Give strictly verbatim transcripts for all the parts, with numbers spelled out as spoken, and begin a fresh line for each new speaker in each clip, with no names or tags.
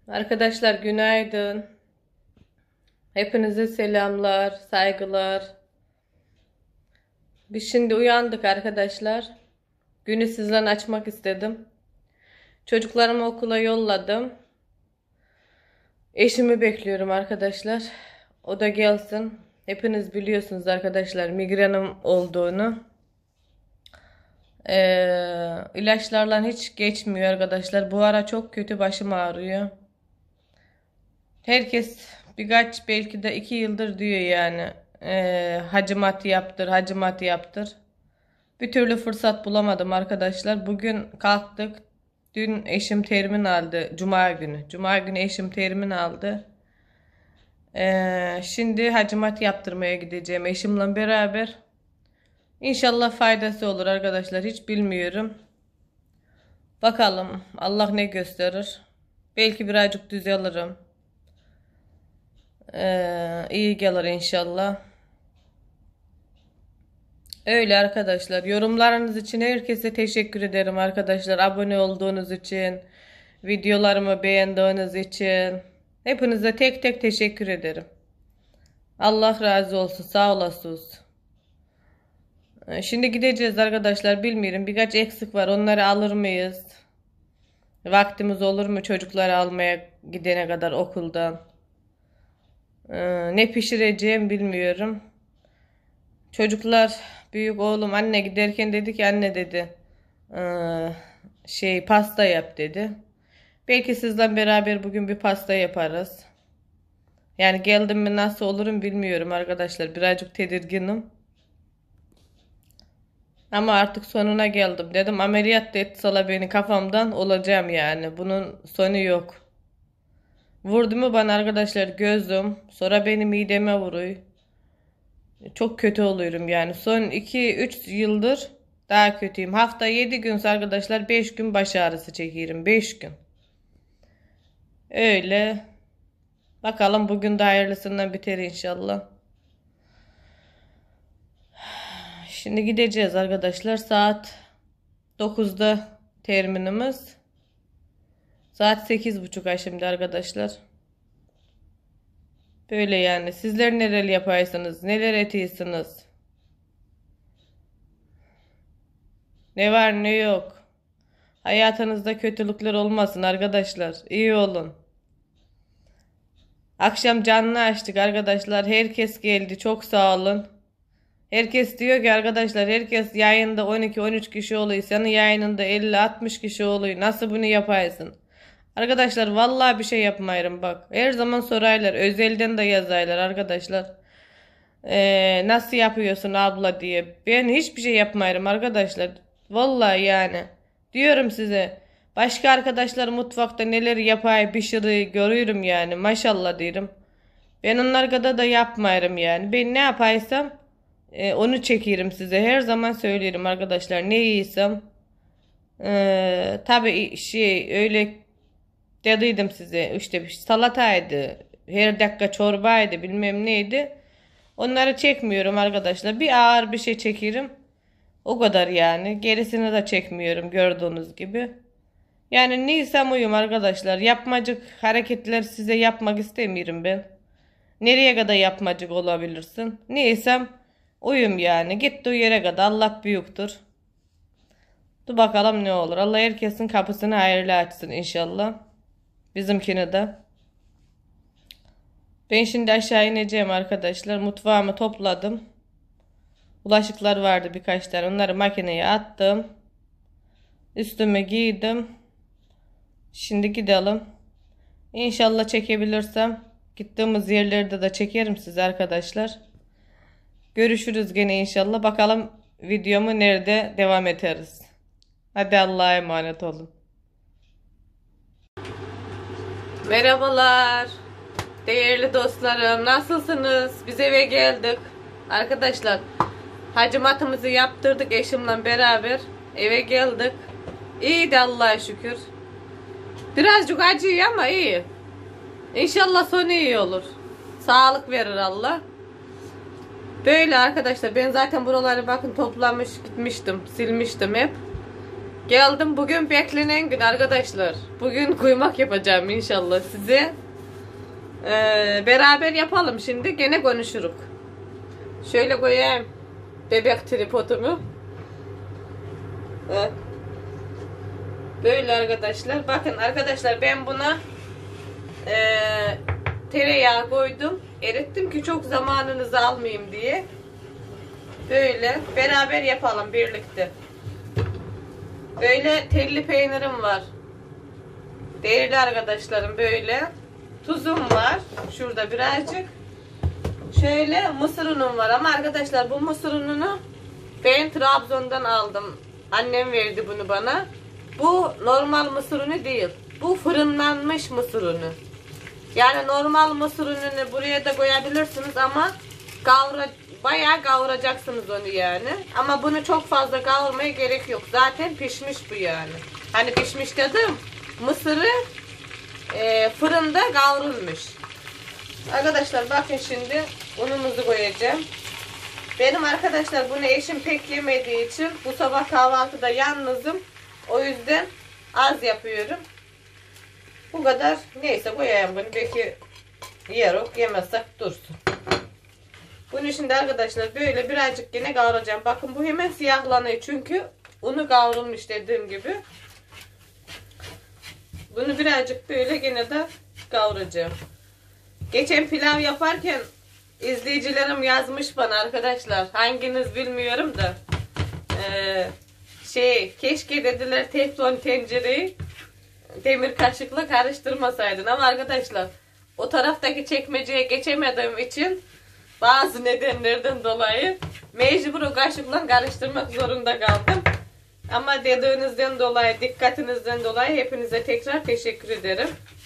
Arkadaşlar günaydın. Hepinize selamlar, saygılar. Biz şimdi uyandık arkadaşlar. Günü sizden açmak istedim. Çocuklarımı okula yolladım. Eşimi bekliyorum arkadaşlar. O da gelsin. Hepiniz biliyorsunuz arkadaşlar migrenim olduğunu. Ee, ilaçlarla hiç geçmiyor arkadaşlar. Bu ara çok kötü, başım ağrıyor. Herkes birkaç belki de iki yıldır diyor yani e, hacimat yaptır hacimat yaptır. Bir türlü fırsat bulamadım arkadaşlar. Bugün kalktık. Dün eşim termin aldı. Cuma günü. Cuma günü eşim termin aldı. E, şimdi hacimat yaptırmaya gideceğim eşimle beraber. İnşallah faydası olur arkadaşlar. Hiç bilmiyorum. Bakalım Allah ne gösterir. Belki birazcık düzelirim. Ee, iyi gelir inşallah. Öyle arkadaşlar. Yorumlarınız için herkese teşekkür ederim arkadaşlar. Abone olduğunuz için, videolarımı beğendiğiniz için. Hepinize tek tek teşekkür ederim. Allah razı olsun. Sağ olasınız. Ee, Şimdi gideceğiz arkadaşlar. Bilmiyorum. Birkaç eksik var. Onları alır mıyız? Vaktimiz olur mu çocukları almaya gidene kadar okuldan? Ee, ne pişireceğim bilmiyorum. Çocuklar, büyük oğlum anne giderken dedi ki anne dedi "Ee, şey pasta yap" dedi. Belki sizden beraber bugün bir pasta yaparız. Yani geldim mi nasıl olurum bilmiyorum arkadaşlar. Birazcık tedirginim. Ama artık sonuna geldim. Dedim ameliyat da etseler beni kafamdan olacağım yani. Bunun sonu yok. Vurdu mu bana arkadaşlar gözüm. Sonra beni mideme vuruyor. Çok kötü oluyorum yani. Son iki üç yıldır daha kötüyüm. Hafta yedi gün arkadaşlar beş gün baş ağrısı çekiyorum. beş gün. Öyle. Bakalım bugün de hayırlısından biter inşallah. Şimdi gideceğiz arkadaşlar. Saat dokuzda terminimiz. Saat sekiz buçuk ay şimdi arkadaşlar. Böyle yani. Sizler neler yaparsınız? Neler etiyorsunuz? Ne var ne yok. Hayatınızda kötülükler olmasın arkadaşlar. İyi olun. Akşam canlı açtık arkadaşlar. Herkes geldi. Çok sağ olun. Herkes diyor ki arkadaşlar herkes yayında on iki on üç kişi oluyor. Senin yayınında elli altmış kişi oluyor. Nasıl bunu yaparsın? Arkadaşlar vallahi bir şey yapmayırım bak. Her zaman sorarlar. Özelden de yazarlar arkadaşlar. Ee, nasıl yapıyorsun abla diye. Ben hiçbir şey yapmayırım arkadaşlar. Vallahi yani. Diyorum size. Başka arkadaşlar mutfakta neler yapay pişiriyor görüyorum yani. Maşallah diyorum. Ben onlar kadar da yapmayırım yani. Ben ne yapaysam e, onu çekiyorum size. Her zaman söylerim arkadaşlar. Ne yiysem. E, tabii şey öyle dediydim size. İşte salataydı. Her dakika çorbaydı. Bilmem neydi. Onları çekmiyorum arkadaşlar. Bir ağır bir şey çekiyorum. O kadar yani. Gerisini de çekmiyorum gördüğünüz gibi. Yani neysem uyum arkadaşlar. Yapmacık hareketler size yapmak istemiyorum ben. Nereye kadar yapmacık olabilirsin? Neysem uyum yani. Gittiği yere kadar Allah büyüktür. Dur bakalım ne olur. Allah herkesin kapısını hayırlı açsın inşallah. Bizimkini de. Ben şimdi aşağı ineceğim arkadaşlar. Mutfağımı topladım. Bulaşıklar vardı birkaç tane. Onları makineye attım. Üstümü giydim. Şimdi gidelim. İnşallah çekebilirsem gittiğimiz yerlerde de çekerim size arkadaşlar. Görüşürüz gene inşallah. Bakalım videomu nerede devam ederiz. Hadi Allah'a emanet olun. Merhabalar. Değerli dostlarım, nasılsınız? Biz eve geldik. Arkadaşlar, hacimatımızı yaptırdık eşimle beraber. Eve geldik. İyiydi Allah'a şükür. Birazcık acıyor ama iyi. İnşallah sonu iyi olur. Sağlık verir Allah. Böyle arkadaşlar, ben zaten buraları bakın toplamış gitmiştim. Silmiştim hep. Geldim, bugün beklenen gün arkadaşlar. Bugün kuymak yapacağım inşallah size. Ee, beraber yapalım şimdi, gene konuşuruk. Şöyle koyayım bebek tripodumu. Ee, böyle arkadaşlar. Bakın arkadaşlar, ben buna e, tereyağı koydum. Erittim ki çok zamanınızı almayayım diye. Böyle beraber yapalım birlikte. Böyle telli peynirim var. Değerli arkadaşlarım, böyle. Tuzum var. Şurada birazcık. Şöyle mısır unum var. Ama arkadaşlar, bu mısır ununu ben Trabzon'dan aldım. Annem verdi bunu bana. Bu normal mısır unu değil. Bu fırınlanmış mısır unu. Yani normal mısır ununu buraya da koyabilirsiniz ama kavra, bayağı kavuracaksınız onu yani. Ama bunu çok fazla kavurmaya gerek yok. Zaten pişmiş bu yani. Hani pişmiş dedim, mısırı e, fırında kavrulmuş. Arkadaşlar bakın, şimdi unumuzu koyacağım. Benim arkadaşlar bunu eşim pek yemediği için bu sabah kahvaltıda yalnızım. O yüzden az yapıyorum. Bu kadar. Neyse, koyayım bunu. Belki yerok, yemezsek dursun. Bunu şimdi arkadaşlar böyle birazcık yine kavuracağım. Bakın, bu hemen siyahlanıyor. Çünkü unu kavrulmuş dediğim gibi. Bunu birazcık böyle gene de kavuracağım. Geçen pilav yaparken izleyicilerim yazmış bana arkadaşlar. Hanginiz bilmiyorum da. Ee, şey keşke dediler teflon tencereyi demir kaşıkla karıştırmasaydın. Ama arkadaşlar, o taraftaki çekmeceye geçemediğim için bazı nedenlerden dolayı mecbur o kaşıkla karıştırmak zorunda kaldım. Ama dediğinizden dolayı, dikkatinizden dolayı hepinize tekrar teşekkür ederim.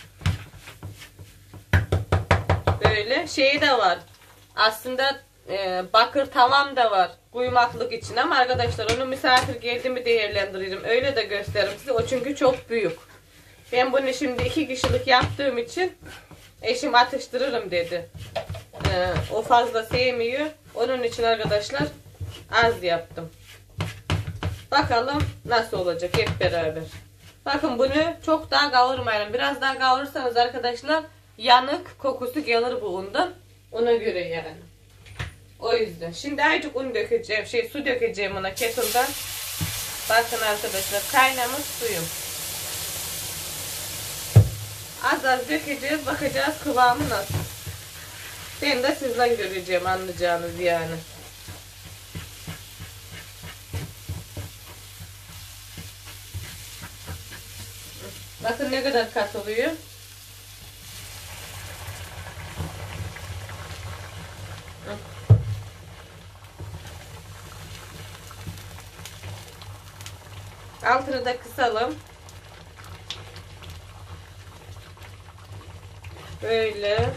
Böyle şeyi de var. Aslında e, bakır tavam da var kuymaklık için, ama arkadaşlar onu misafir geldi mi değerlendiririm. Öyle de gösteririm size. O çünkü çok büyük. Ben bunu şimdi iki kişilik yaptığım için eşim atıştırırım dedi. Ee, o fazla sevmiyor. Onun için arkadaşlar az yaptım. Bakalım nasıl olacak hep beraber. Bakın, bunu çok daha kavurmayalım. Biraz daha kavurursanız arkadaşlar yanık kokusu gelir bu undan. Ona göre yani. O yüzden. Şimdi azıcık un dökeceğim. Şey su dökeceğim ona kettle'dan. Bakın arkadaşlar, kaynamış suyum. Az az dökeceğiz. Bakacağız kıvamı nasıl. Ben de sizden göreceğim, anlayacağınız yani. Bakın ne kadar kat oluyor. Altını da kısalım. Böyle.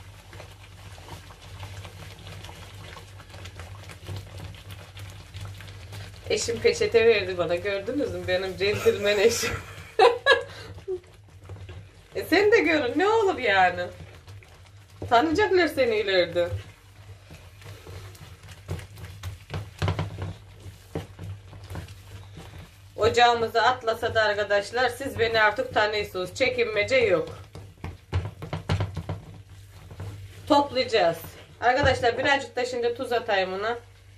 Eşim peçete verdi bana. Gördünüz mü? Benim centilmen eşim. E sen de görün. Ne olur yani. Tanıyacaklar seni ileride. Ocağımızı atlasa da arkadaşlar, siz beni artık tanıyorsunuz. Çekinmece yok. Toplayacağız. Arkadaşlar birazcık da şimdi tuz atayım ona.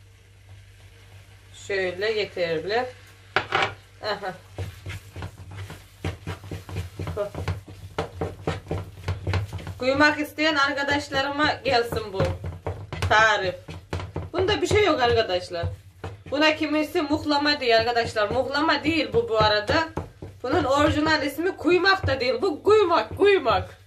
Şöyle yeterli. Aha. Kuymak isteyen arkadaşlarıma gelsin bu tarif. Bunda bir şey yok arkadaşlar. Buna kimisi muhlama diyor arkadaşlar. Muhlama değil bu bu arada. Bunun orijinal ismi kuymak da değil. Bu kuymak, kuymak.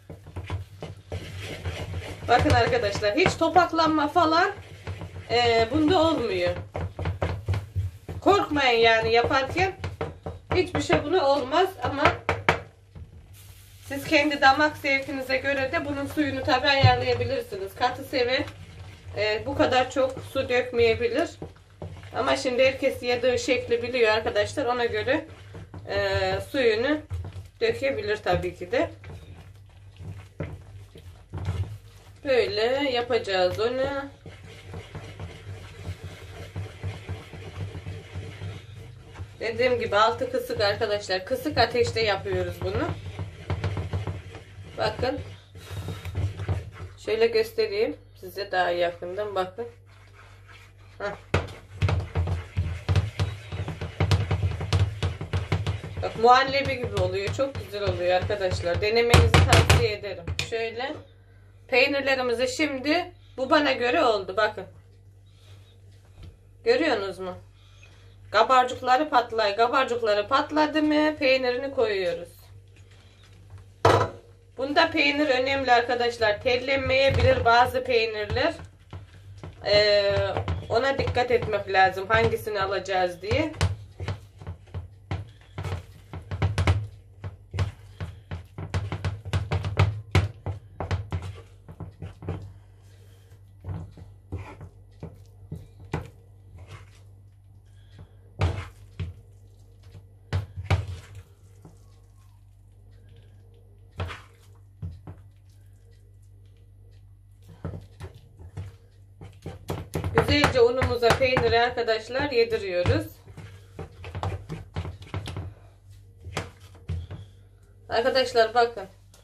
Bakın arkadaşlar, hiç topaklanma falan e, bunda olmuyor. Korkmayın yani yaparken. Hiçbir şey buna olmaz ama siz kendi damak zevkinize göre de bunun suyunu tabi ayarlayabilirsiniz. Katı seven e, bu kadar çok su dökmeyebilir. Ama şimdi herkes yediği şekli biliyor arkadaşlar. Ona göre e, suyunu dökebilir tabii ki de. Böyle yapacağız onu. Dediğim gibi altı kısık arkadaşlar. Kısık ateşte yapıyoruz bunu. Bakın. Şöyle göstereyim size daha yakından, bakın. Heh. Bak, muhallebi gibi oluyor. Çok güzel oluyor arkadaşlar. Denemenizi tavsiye ederim. Şöyle peynirlerimizi şimdi bu bana göre oldu. Bakın. Görüyorsunuz mu? Kabarcıkları patlay. Kabarcıkları patladı mı peynirini koyuyoruz. Bunda peynir önemli arkadaşlar. Tellenmeyebilir bazı peynirler. Ee, ona dikkat etmek lazım. Hangisini alacağız diye. Güzelce unumuza peyniri arkadaşlar yediriyoruz. Arkadaşlar bakın.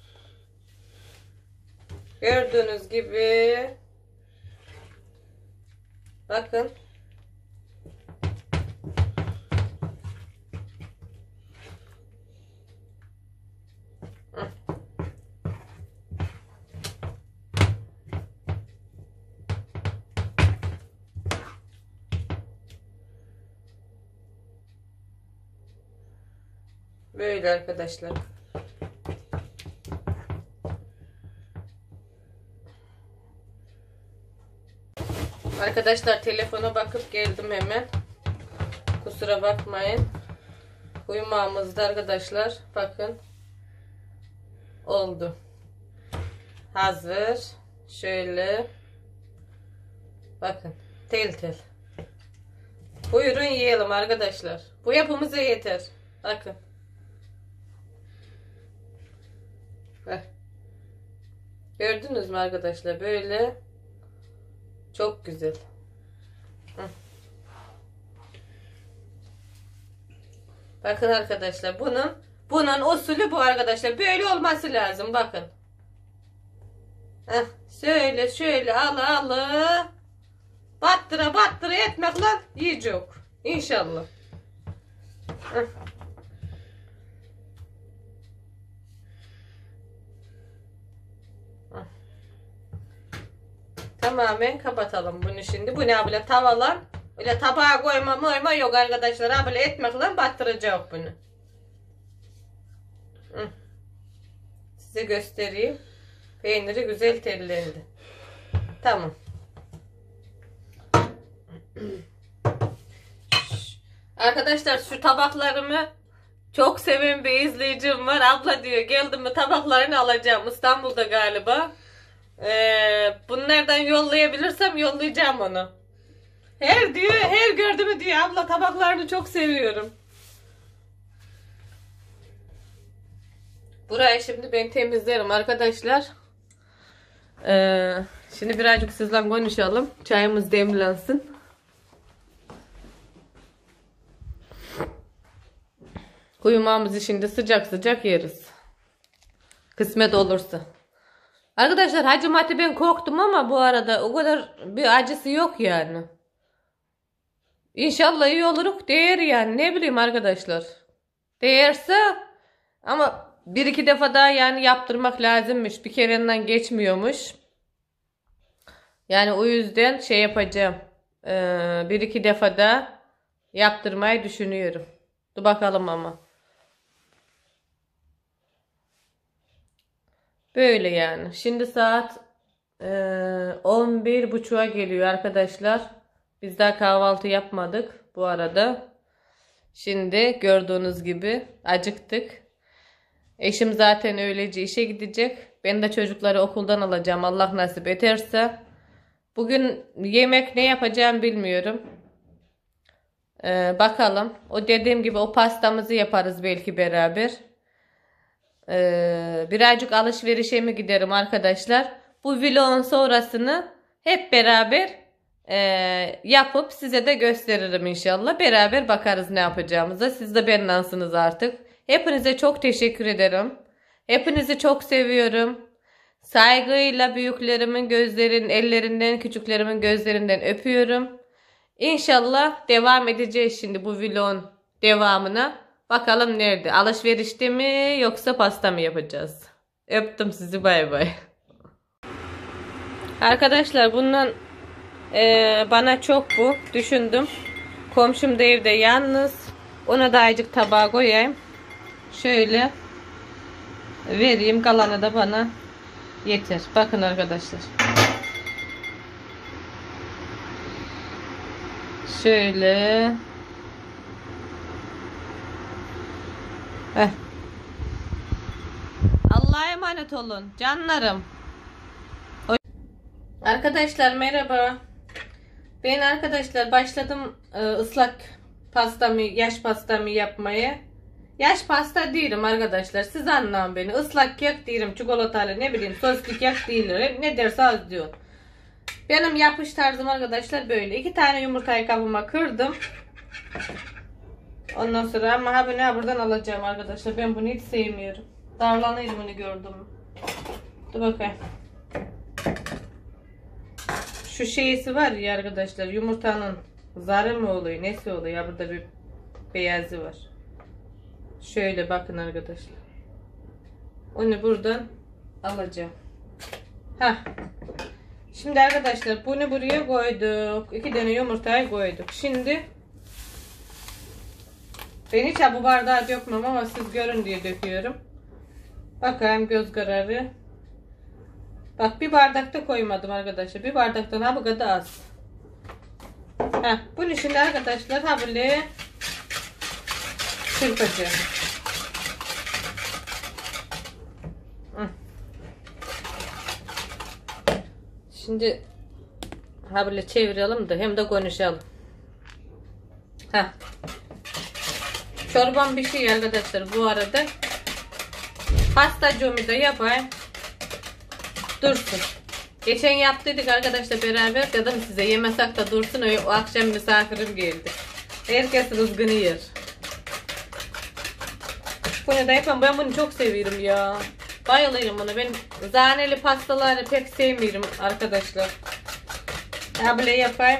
Gördüğünüz gibi. Bakın. Böyle arkadaşlar. Arkadaşlar telefona bakıp geldim hemen. Kusura bakmayın. Kuymağımızda arkadaşlar bakın. Oldu. Hazır. Şöyle. Bakın. Tel tel. Buyurun yiyelim arkadaşlar. Bu yapımıza yeter. Bakın. Heh. Gördünüz mü arkadaşlar? Böyle çok güzel. Heh. Bakın arkadaşlar, bunun bunun usulü bu arkadaşlar. Böyle olması lazım. Bakın. Heh. Şöyle şöyle ala ala battıra battıra etmekle yiyecek. İnşallah. Heh. Tamamen kapatalım bunu şimdi. Bu ne böyle tavalar? Öyle tabağa koyma koyma yok arkadaşlar. Ha böyle etmekle battıracak bunu. Hı. Size göstereyim. Peyniri güzel tellendi. Tamam. Arkadaşlar şu tabaklarımı çok seven bir izleyicim var. Abla diyor, geldim mi tabaklarını alacağım. İstanbul'da galiba. Ee, bunlardan yollayabilirsem yollayacağım onu. Her diyor, her gördüğümü diyor, abla tabaklarını çok seviyorum. Burayı şimdi ben temizlerim arkadaşlar. Ee, şimdi birazcık sizle konuşalım. Çayımız demlensin. Kuyumağımızı şimdi sıcak sıcak yeriz. Kısmet olursa. Arkadaşlar Hacı ben korktum ama bu arada o kadar bir acısı yok yani. İnşallah iyi oluruk değer yani, ne bileyim arkadaşlar. Değerse ama bir iki defa daha yani yaptırmak lazımmış. Bir kerenden geçmiyormuş. Yani o yüzden şey yapacağım. Ee, bir iki defa da yaptırmayı düşünüyorum. Dur bakalım ama. Böyle yani. Şimdi saat e, on bir buçuğa geliyor arkadaşlar. Biz daha kahvaltı yapmadık bu arada. Şimdi gördüğünüz gibi acıktık. Eşim zaten öylece işe gidecek. Ben de çocukları okuldan alacağım Allah nasip ederse. Bugün yemek ne yapacağım bilmiyorum. Ee, bakalım. O dediğim gibi o pastamızı yaparız belki beraber. Ee, birazcık alışverişe mi giderim arkadaşlar. Bu vlogun sonrasını hep beraber e, yapıp size de gösteririm inşallah. Beraber bakarız ne yapacağımıza. Siz de benimlensiniz artık. Hepinize çok teşekkür ederim. Hepinizi çok seviyorum. Saygıyla büyüklerimin gözlerin, ellerinden, küçüklerimin gözlerinden öpüyorum. İnşallah devam edeceğiz şimdi bu vlogun devamına. Bakalım nerede? Alışverişte mi yoksa pasta mı yapacağız? Öptüm sizi, bay bay. Arkadaşlar bundan e, bana çok bu. Düşündüm. Komşum da evde yalnız. Ona da azıcık tabağa koyayım. Şöyle vereyim. Kalanı da bana yeter. Bakın arkadaşlar. Şöyle. Heh. Allah'a emanet olun canlarım. Arkadaşlar merhaba. Ben arkadaşlar başladım e, ıslak pastamı, yaş pastamı yapmaya. Yaş pasta değilim arkadaşlar. Siz anlayın beni. Islak kek değilim. Çikolatalı ne bileyim soslu kek değilim. Ne derse az diyor. Benim yapış tarzım arkadaşlar böyle. İki tane yumurtayı kabıma kırdım. Ondan sonra ama ha bunu buradan alacağım arkadaşlar. Ben bunu hiç sevmiyorum. Darlanıyordum bunu gördüm. Dur bakayım. Şu şeysi var ya arkadaşlar. Yumurtanın zarı mı oluyor? Nesi oluyor? Ya burada bir beyazı var. Şöyle bakın arkadaşlar. Onu buradan alacağım. Heh. Şimdi arkadaşlar bunu buraya koyduk. İki tane yumurtayı koyduk. Şimdi ben hiç bu bardağı dökmem ama siz görün diye döküyorum. Bakayım göz kararı. Bak bir bardakta koymadım arkadaşlar. Bir bardaktan ha bu kadar az. Heh, bunu şimdi arkadaşlar ha böyle çırpacağım. Şimdi ha böyle çevirelim de hem de konuşalım. Ha. Çorbam bir şey arkadaşlar bu arada. Pastacığımı da yapayım. Dursun. Geçen yaptıydık arkadaşlar beraber, dedim size yemesek de dursun, o, o akşam misafirim geldi. Herkes rızgını yer. Bunu da yapayım. Ben bunu çok seviyorum ya. Bayılıyorum buna. Ben zaneli pastaları pek sevmiyorum arkadaşlar. Ya böyle yapayım.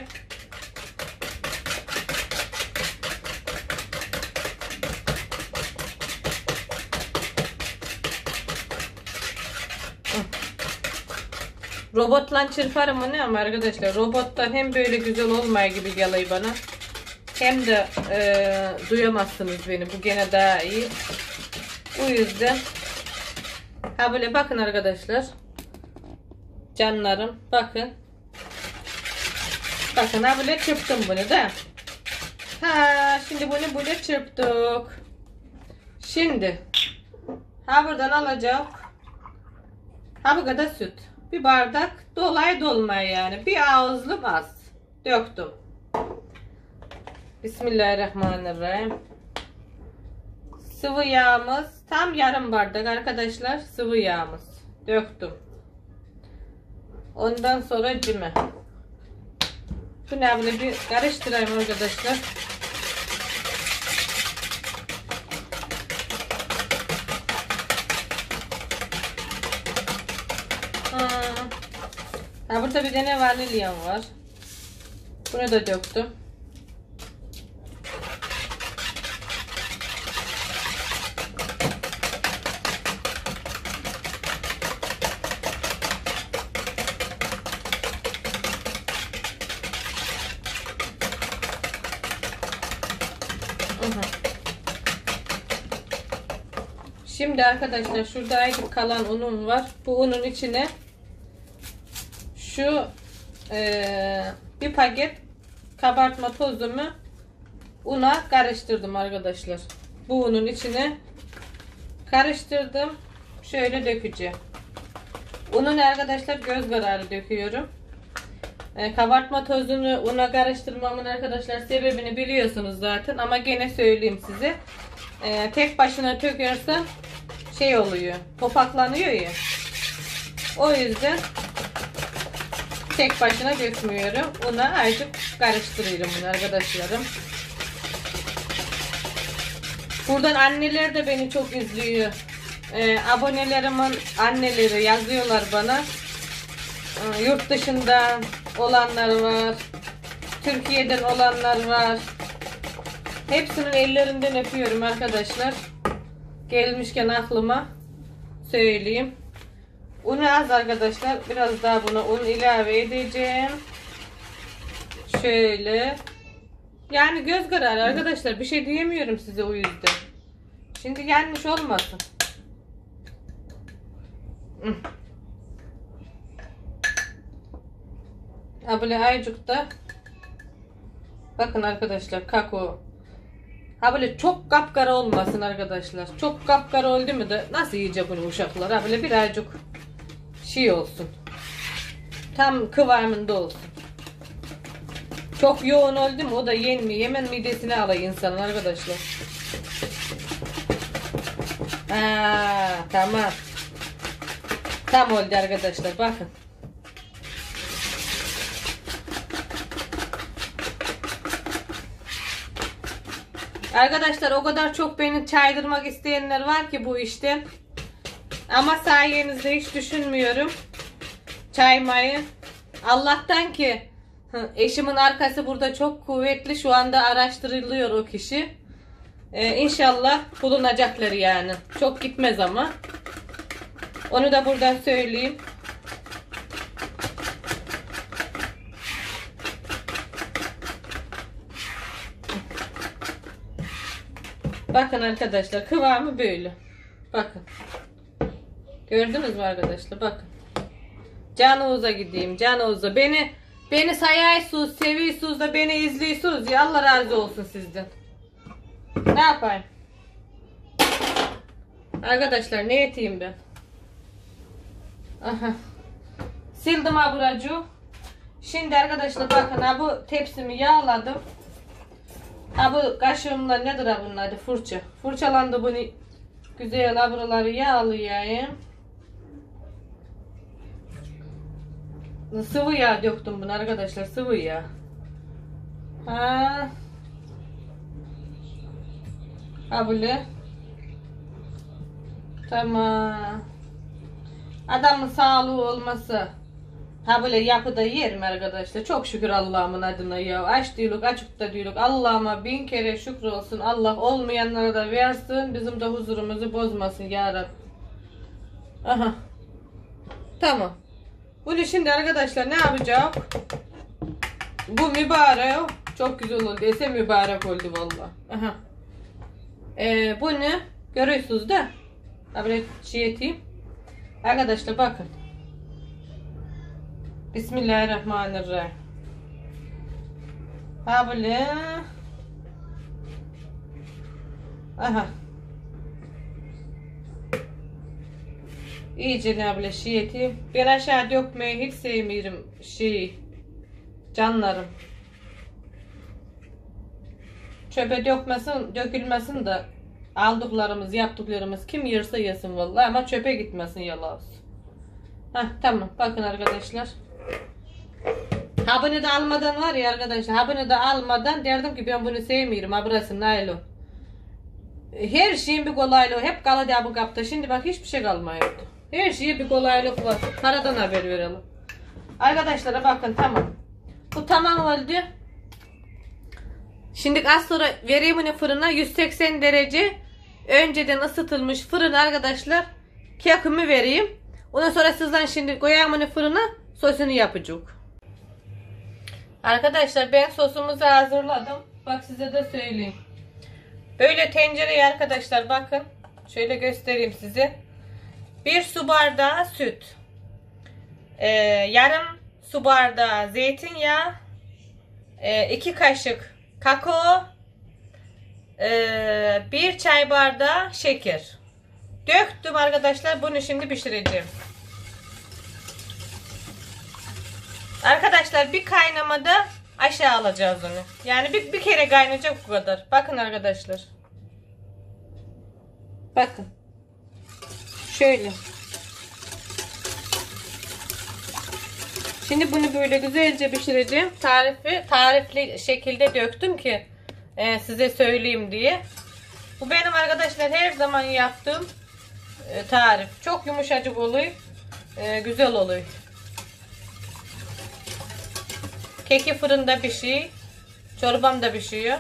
Robotla çırparım onu ama arkadaşlar robottan hem böyle güzel olmaya gibi geliyor bana. Hem de e, duyamazsınız beni. Bu gene daha iyi. O yüzden ha böyle bakın arkadaşlar. Canlarım bakın. Bakın ha böyle çırptım bunu da. Ha şimdi bunu böyle çırptık. Şimdi ha buradan alacağım. Ha bu kadar süt. Bir bardak dolay dolmaya yani. Bir ağızlık az. Döktüm. Bismillahirrahmanirrahim. Sıvı yağımız tam yarım bardak arkadaşlar. Sıvı yağımız. Döktüm. Ondan sonra cime. Bunu böyle bir karıştırayım arkadaşlar. Ha, burada bir tane vanilyam var. Bunu da döktüm. Şimdi arkadaşlar şurada ayıp kalan unum var. Bu unun içine şu e, bir paket kabartma tozumu una karıştırdım arkadaşlar. Bu unun içine karıştırdım. Şöyle dökeceğim. Unun arkadaşlar göz kararı döküyorum. E, kabartma tozunu una karıştırmamın arkadaşlar sebebini biliyorsunuz zaten ama gene söyleyeyim size. E, tek başına dökersen şey oluyor, topaklanıyor ya. O yüzden tek başına dökmüyorum. Una azıcık karıştırıyorum bunu arkadaşlarım. Buradan anneler de beni çok izliyor. Ee, abonelerimin anneleri yazıyorlar bana. Ee, yurt dışında olanlar var. Türkiye'den olanlar var. Hepsinin ellerinden öpüyorum arkadaşlar. Gelmişken aklıma söyleyeyim. Unu az arkadaşlar. Biraz daha buna un ilave edeceğim. Şöyle. Yani göz kararı arkadaşlar. Bir şey diyemiyorum size o yüzden. Şimdi yanlış olmasın. Ha böyle ayıcık da. Bakın arkadaşlar kakao. Ha böyle çok kapkara olmasın arkadaşlar. Çok kapkara oldu mu da nasıl yiyecek bunu uşaklar? Ha böyle birazcık şey olsun. Tam kıvamında olsun. Çok yoğun oldu mu o da yenmiyor. Hemen midesine alıyor insanın arkadaşlar. Aa, tamam. Tam oldu arkadaşlar bakın. Arkadaşlar o kadar çok beni çaydırmak isteyenler var ki bu işte. Ama sayenizde hiç düşünmüyorum çaymayı. Allah'tan ki eşimin arkası burada çok kuvvetli. Şu anda araştırılıyor o kişi. Ee, İnşallah bulunacakları yani. Çok gitmez ama. Onu da buradan söyleyeyim. Bakın arkadaşlar kıvamı böyle. Bakın. Gördünüz mü arkadaşlar? Bakın. Can Oğuz'a gideyim. Can Oğuz'a. Beni beni sayıyorsunuz, seviyorsunuz da beni izliyorsunuz ya. Allah razı olsun sizden. Ne yapayım? Arkadaşlar ne eteyim ben? Aha. Sildim aburacı. Şimdi arkadaşlar bakın ha bu tepsimi yağladım. Ha bu kaşığımla nedir ha bunun adı? Fırça. Fırçalandı bunu güzel aburaları yağlayayım. Sıvı yağ döktüm bunu arkadaşlar, sıvı yağ. Ha. Ha böyle. Tamam. Adamın sağlığı olması. Ha böyle yapıda yerim arkadaşlar. Çok şükür Allah'ımın adına ya. Aç diyoruz, açık da diyoruz. Allah'ıma bin kere şükür olsun. Allah olmayanlara da versin. Bizim de huzurumuzu bozmasın ya Rabbi. Aha. Tamam. Bunu şimdi arkadaşlar ne yapacağım? Bu mübarek. Çok güzel oldu. Ese mübarek oldu vallahi. Aha. Ee, bunu görüyorsunuz da. Ha böyle şey eteyim. Arkadaşlar bakın. Bismillahirrahmanirrahim. Ha böyle. Aha. İyice ne böyle şey eteyim. Ben aşağı dökmeyi hiç sevmiyorum şey. Canlarım. Çöpe dökmesin, dökülmesin de aldıklarımız, yaptıklarımız kim yerse yesin vallahi ama çöpe gitmesin yalan. Heh, tamam. Bakın arkadaşlar. Habını da almadan var ya arkadaşlar. Habını da almadan derdim ki ben bunu sevmiyorum. Ha burası naylon. Her şeyin bir kolaylığı. Hep kaladı bu kapta. Şimdi bak hiçbir şey kalmıyordu. Her şeye bir kolaylık var. Paradan haber verelim. Arkadaşlara bakın tamam. Bu tamam oldu. Şimdi az sonra vereyim bunu fırına. yüz seksen derece önceden ısıtılmış fırın arkadaşlar. Kekimi vereyim. Ondan sonra sizden şimdi koyayım bunu fırına. Sosunu yapacak. Arkadaşlar ben sosumuzu hazırladım. Bak size de söyleyeyim. Böyle tencereye arkadaşlar bakın. Şöyle göstereyim size. Bir su bardağı süt. Ee, yarım su bardağı zeytinyağı. E, iki kaşık kakao. E, bir çay bardağı şeker. Döktüm arkadaşlar. Bunu şimdi pişireceğim. Arkadaşlar bir kaynamada aşağı alacağız onu. Yani bir, bir kere kaynayacak bu kadar. Bakın arkadaşlar. Bakın. Şöyle. Şimdi bunu böyle güzelce pişireceğim. Tarifi tarifli şekilde döktüm ki e, size söyleyeyim diye. Bu benim arkadaşlar her zaman yaptığım e, tarif. Çok yumuşacık oluyor. E, güzel oluyor. Keki fırında pişiyor. Çorbam da pişiyor.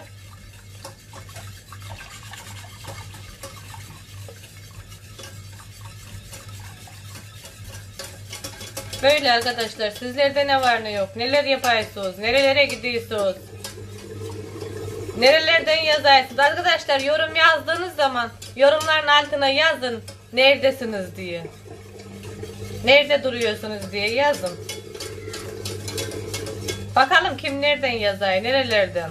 Böyle arkadaşlar, sizlerde ne var ne yok, neler yapıyorsunuz, nerelere gidiyorsunuz, nerelerden yazarsınız arkadaşlar. Yorum yazdığınız zaman yorumların altına yazın neredesiniz diye, nerede duruyorsunuz diye yazın. Bakalım kim nereden yazar, nerelerden.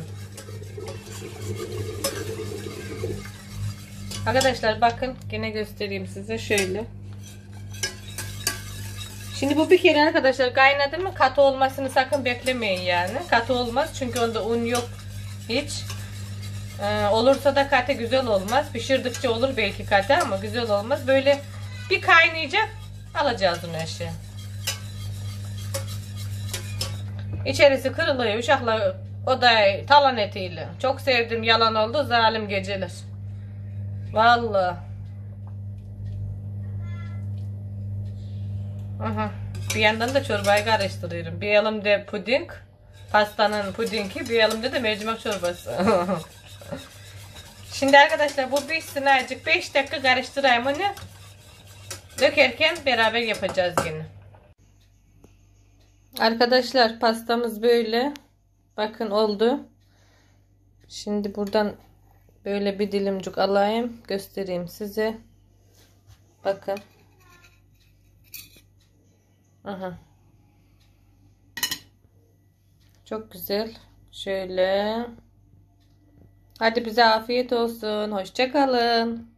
Arkadaşlar bakın, yine göstereyim size şöyle. Şimdi bu bir kere arkadaşlar kaynadı mı katı olmasını sakın beklemeyin yani. Katı olmaz çünkü onda un yok hiç. Ee, olursa da katı güzel olmaz. Pişirdikçe olur belki katı ama güzel olmaz. Böyle bir kaynayacak, alacağız onu aşağı. İçerisi kırılıyor uşaklar, o da talan etiyle. Çok sevdim, yalan oldu zalim geceler. Vallahi. Aha. Bir yandan da çorbayı karıştırıyorum. Bir elimde puding, pastanın pudingi, bir elimde de mercimek çorbası. Şimdi arkadaşlar bu pişsin azıcık, beş dakika karıştırayım onu. Dökerken beraber yapacağız yine. Arkadaşlar pastamız böyle. Bakın oldu. Şimdi buradan böyle bir dilimcik alayım, göstereyim size. Bakın. Aha. Çok güzel. Şöyle. Hadi bize afiyet olsun. Hoşça kalın.